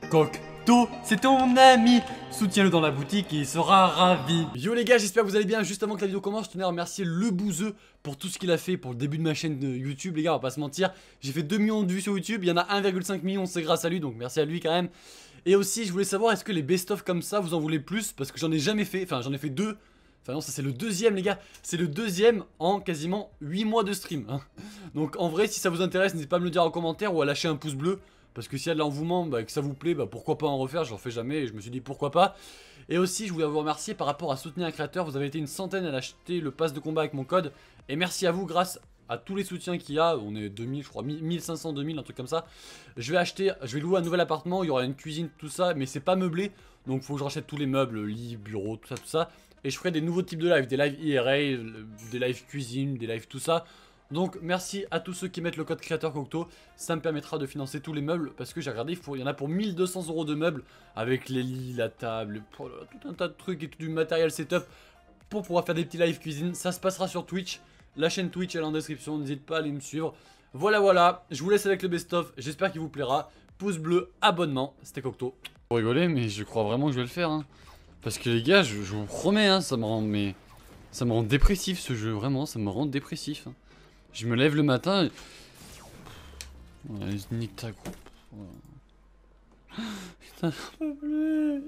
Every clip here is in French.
Cocteau, c'est ton ami. Soutiens-le dans la boutique et il sera ravi. Yo les gars, j'espère que vous allez bien. Juste avant que la vidéo commence, je tenais à remercier le bouseux pour tout ce qu'il a fait pour le début de ma chaîne de YouTube. Les gars, on va pas se mentir, j'ai fait 2 millions de vues sur YouTube. Il y en a 1,5 million, c'est grâce à lui, donc merci à lui quand même. Et aussi, je voulais savoir, est-ce que les best-of comme ça, vous en voulez plus? Parce que j'en ai jamais fait, enfin j'en ai fait 2. Enfin non, ça c'est le deuxième les gars. C'est le deuxième en quasiment 8 mois de stream hein. Donc en vrai, si ça vous intéresse, n'hésitez pas à me le dire en commentaire ou à lâcher un pouce bleu. Parce que s'il y a de l'engouement, bah, que ça vous plaît, bah, pourquoi pas en refaire, j'en fais jamais et je me suis dit pourquoi pas. Et aussi je voulais vous remercier par rapport à soutenir un créateur, vous avez été une centaine à acheter le pass de combat avec mon code. Et merci à vous, grâce à tous les soutiens qu'il y a, on est 2000 je crois, 1500, 2000, un truc comme ça. Je vais louer un nouvel appartement, il y aura une cuisine, tout ça, mais c'est pas meublé. Donc faut que je rachète tous les meubles, lit, bureau, tout ça. Et je ferai des nouveaux types de live, des lives IRL, des lives cuisine, des lives tout ça. Donc merci à tous ceux qui mettent le code créateur Cocteau, ça me permettra de financer tous les meubles parce que j'ai regardé, il y en a pour 1200 € de meubles avec les lits, la table, tout un tas de trucs et tout du matériel setup pour pouvoir faire des petits live cuisine. Ça se passera sur Twitch, la chaîne Twitch elle est en description, n'hésite pas à aller me suivre. Voilà, je vous laisse avec le best-of, j'espère qu'il vous plaira. Pouce bleu, abonnement, c'était Cocteau. Vous rigolez mais je crois vraiment que je vais le faire hein. Parce que les gars, je vous promets hein, ça me rend dépressif ce jeu, vraiment, ça me rend dépressif hein. Je me lève le matin et... Ouais, nique ta groupe. Ouais. Putain, j'en peux plus.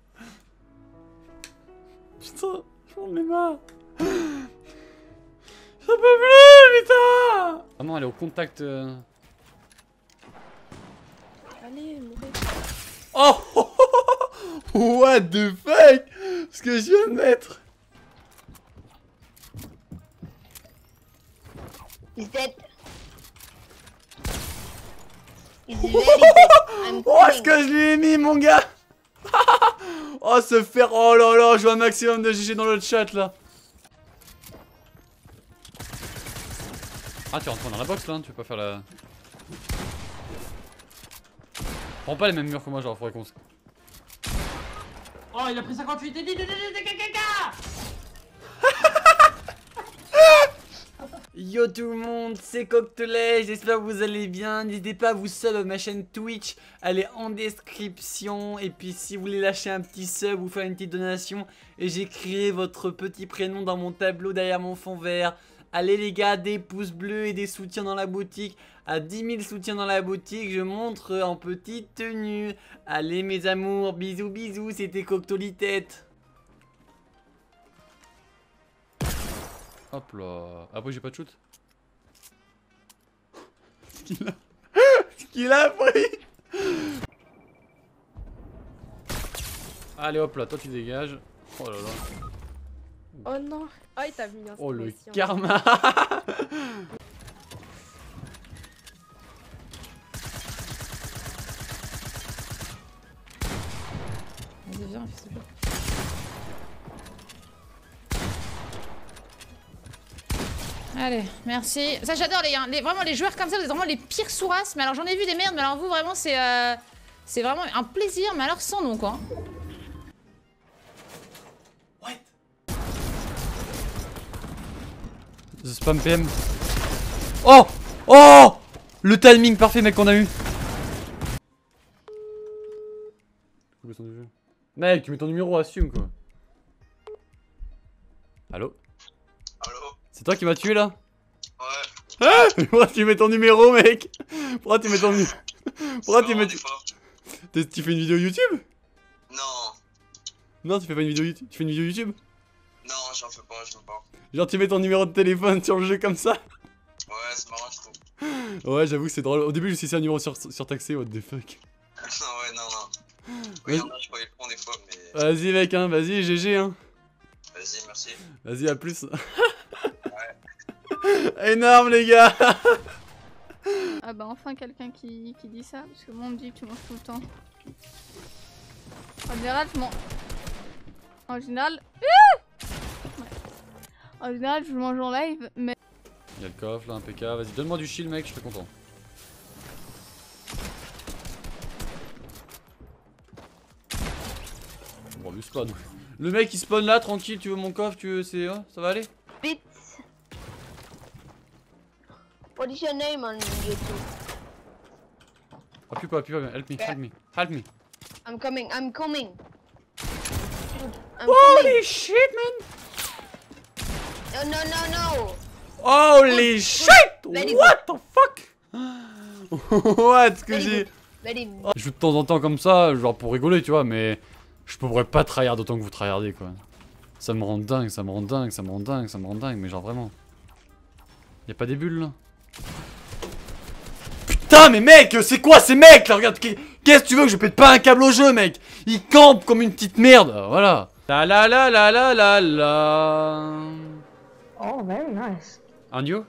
Putain, j'en ai marre. J'en peux plus, putain. Vraiment, elle est au contact... Allez, mourez. Oh. What the fuck. Ce que je viens de mettre. He's dead. He's very dead. Oh, est-ce que je lui ai mis, mon gars? Oh, se faire... Oh là là, je vois un maximum de GG dans le chat, là. Ah, tu rentres dans la box, là, hein, tu peux pas faire la... Prends pas les mêmes murs que moi, genre, faudrait qu'on se... Oh, il a pris 58 et dit Yo tout le monde, c'est Coctelet, j'espère que vous allez bien. N'hésitez pas à vous sub à ma chaîne Twitch, elle est en description. Et puis si vous voulez lâcher un petit sub ou faire une petite donation, et j'écrirai votre petit prénom dans mon tableau derrière mon fond vert. Allez les gars, des pouces bleus et des soutiens dans la boutique. À 10 000 soutiens dans la boutique, je montre en petite tenue. Allez mes amours, bisous bisous, c'était Coctolitette. Hop là. Après j'ai pas de shoot. Ce qu'il a pris. Allez hop là, toi tu dégages. Oh là là. Oh non. Oh, il t'a mis un Oh le aussi, hein. karma. Vas-y viens, fils de pute. Allez, merci. Ça j'adore les gars, vraiment les joueurs comme ça, vous êtes vraiment les pires sourasses. Mais alors j'en ai vu des merdes, mais alors vous vraiment c'est vraiment un plaisir, mais alors sans nom quoi. What? The spam PM. Oh! Oh! Le timing parfait mec qu'on a eu. Mec, tu mets ton numéro, assume quoi. Allô? Allô? C'est toi qui m'as tué là? Ouais. Ah! Pourquoi tu mets ton numéro mec? Pourquoi tu mets ton numéro? Pourquoi tu mets... Tu fais une vidéo YouTube? Non. Non, tu fais pas une vidéo YouTube. Tu fais une vidéo YouTube? Non, j'en fais pas, je veux pas. Genre tu mets ton numéro de téléphone sur le jeu comme ça? Ouais, c'est marrant, je trouve. Ouais, j'avoue que c'est drôle. Au début, je me suis dit c'est un numéro surtaxé, what the fuck. Ouais, non. Oui, je peux les prendre des fois, mais... Vas-y mec, hein, vas-y, GG hein. Vas-y, merci. Vas-y, à plus. Ouais. Énorme les gars. Ah bah enfin quelqu'un qui dit ça, parce que moi on me dit que tu manges tout le temps. En général je mange... En général... Ouais. En général je mange en live, mais... Y'a le coffre là, un PK, vas-y donne-moi du shield mec, je serais content. Bon, lui spawn. Le mec il spawn là, tranquille, tu veux mon coffre, tu veux... c'est... ça va aller? Bits. What is your name on YouTube? Appuie pas, help me. I'm coming, I'm coming. I'm Holy coming. shit, man! No, no, no, no. Holy shit! Very What the fuck? What ce que Very j'ai... good. Very good. Je joue de temps en temps comme ça, genre pour rigoler, tu vois, mais je pourrais pas tryhard autant que vous tryhardez, quoi. Ça me rend dingue, ça me rend dingue, ça me rend dingue, ça me rend dingue, mais genre vraiment. Y'a pas des bulles là? Putain, mais mec, c'est quoi ces mecs là? Regarde, qu'est-ce que tu veux que je pète pas un câble au jeu, mec? Ils campent comme une petite merde, voilà. La la la la la la la. Oh, very nice. And you?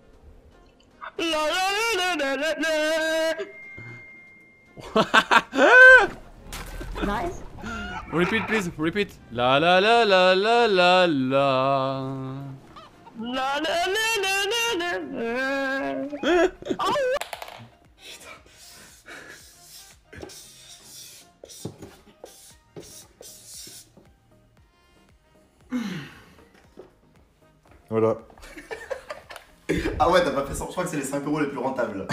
Nice. Repeat, please, repeat. La la la la la la la. La la la la la la. Voilà. Ah ouais, t'as pas fait ça. Je crois que c'est les 5 € les plus rentables.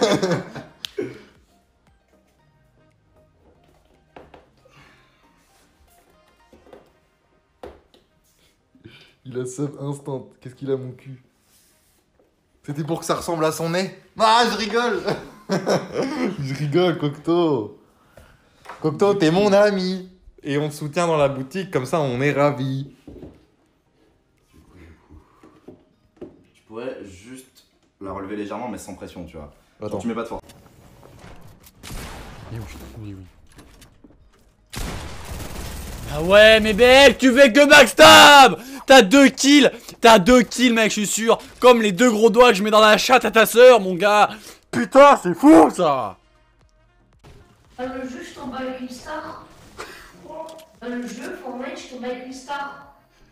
Il a sub instant. Qu'est-ce qu'il a mon cul? C'était pour que ça ressemble à son nez? Ah, je rigole. Je rigole, Cocteau. Cocteau, t'es mon ami. Et on te soutient dans la boutique, comme ça on est ravis. Tu pourrais juste la relever légèrement, mais sans pression, tu vois. Attends. Genre, tu mets pas de force. Oui, oui, oui. Ah ouais, mais BL, tu fais que backstab! T'as 2 kills! T'as 2 kills, mec, je suis sûr! Comme les 2 gros doigts que je mets dans la chatte à ta sœur, mon gars! Putain, c'est fou, ça! Le jeu, je tombe avec une star. Le jeu, Fortnite, je tombe avec une star.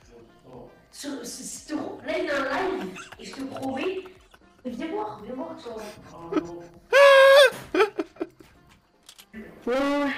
Là, il y a un live, et je te promets. Viens voir, toi. Ouais.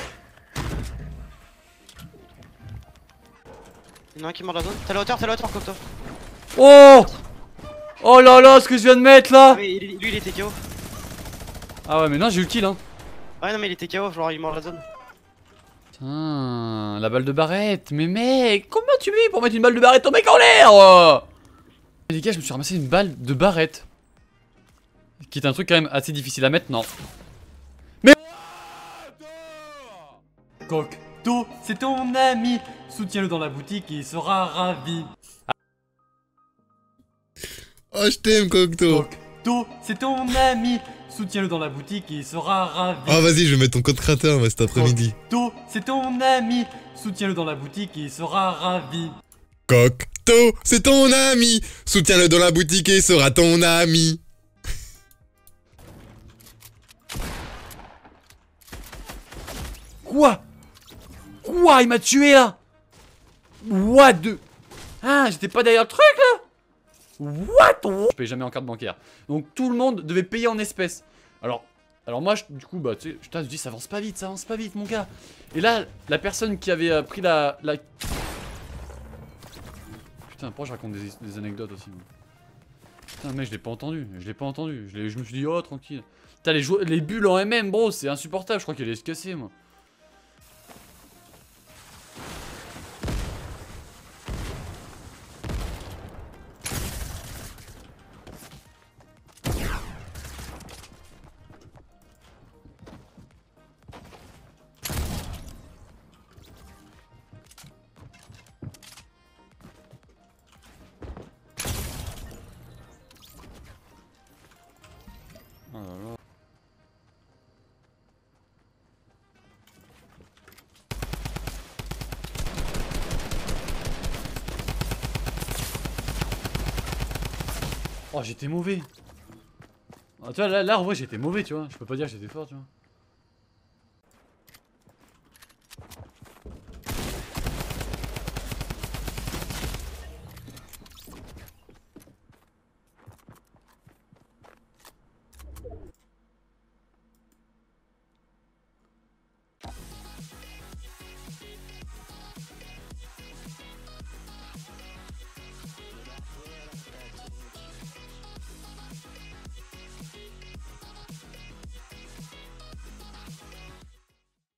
Il y en a un qui mord la zone. T'as la hauteur, Cocteau. Oh! Oh là là, ce que je viens de mettre là! Ah, mais lui, il était KO. Ah ouais, mais non, j'ai eu le kill, hein. Ouais, non, mais il était KO, genre il mord la zone. Putain, la balle de barrette. Mais mec, comment tu mets pour mettre une balle de barrette au mec en l'air? Les gars, je me suis ramassé une balle de barrette. Qui est un truc quand même assez difficile à mettre, non. Mais... Cocteau, c'est ton ami. Soutiens-le dans la boutique et il sera ravi. Oh, je t'aime, Cocteau. Cocteau, c'est ton ami. Soutiens-le dans la boutique et il sera ravi. Oh, vas-y, je vais mettre ton code créateur cet après-midi. Cocteau, c'est ton ami. Soutiens-le dans la boutique et il sera ravi. Cocteau, c'est ton ami. Soutiens-le dans la boutique et il sera ton ami. Quoi? Quoi? Il m'a tué là? What the... Ah, j'étais pas derrière le truc là? What? Je paye jamais en carte bancaire. Donc tout le monde devait payer en espèces. Alors moi, du coup, bah tu sais, je dis ça avance pas vite, mon gars. Et là, la personne qui avait pris la... Putain, pourquoi je raconte des anecdotes aussi, moi. Putain, mec, je l'ai pas entendu. Je me suis dit, oh, tranquille. Putain, les bulles en MM, bro, c'est insupportable. Je crois qu'elle allait se casser, moi. Oh là là. Oh, j'étais mauvais. Ah, tu vois, là en vrai j'étais mauvais, tu vois. Je peux pas dire que j'étais fort, tu vois.